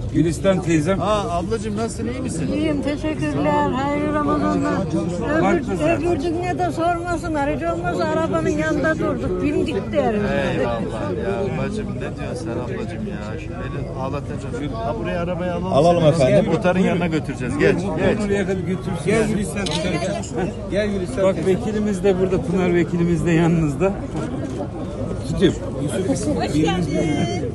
Gülistan teyzem. Ablacığım nasılsın, iyi misin? İyiyim, teşekkürler. Hayırlı Ramazanlar. Öbür dünya da sormasınlar. Hiç olmazsa arabanın yanında durduk. Bindik derim. Eyvallah ya. Bacım ne diyorsun sen ablacığım ya? Şu beni ağlatacağım. Ha, buraya arabayı alalım. Alalım efendim. Muhtarın yanına götüreceğiz. Geç. Oraya kadar götürsün. Gel Gülistan. Gel Gülistan. Bak vekilimiz de burada. Pınar vekilimiz de yanınızda. Tutuyorum. Hoş geldin.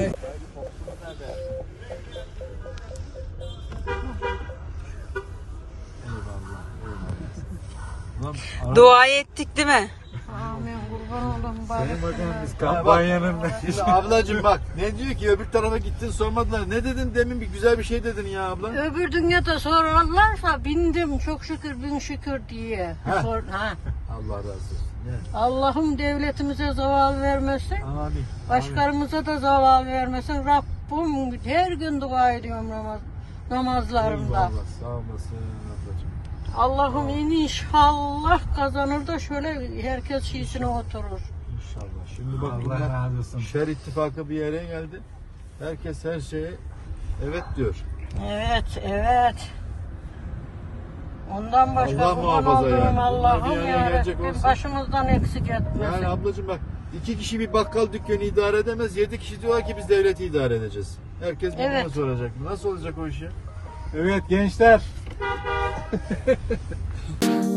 Dua ettik değil mi? Amin, kurban olayım. Biz kampanyanın. Ablacığım bak ne diyor ki öbür tarafa gittin sormadılar. Ne dedin demin bir güzel bir şey dedin ya abla. Öbür dünyada sorarlarsa bindim çok şükür bin şükür diye. Allah razı olsun. Ne? Allah'ım devletimize zeval vermesin. Amin. Başkalarımıza da zeval vermesin. Rabbim her gün dua ediyorum namazlarımda. Eyvallah sağ olasın ablacığım. Allah'ım inşallah kazanır da şöyle herkes şişine oturur. İnşallah. Şimdi bak bunlar şer ittifakı bir yere geldi. Herkes her şeye evet diyor. Evet. Ondan başka Allah kurban muhafaza olduğum yani. Allah'ım Bunlar bir ya araya gelecek Rabbim olsa- başımızdan eksik etmesin. Yani ablacığım bak 2 kişi bir bakkal dükkanı idare edemez. 7 kişi diyorlar ki biz devleti idare edeceğiz. Herkes birbirine Evet. soracak. Nasıl olacak o iş ya? Evet gençler.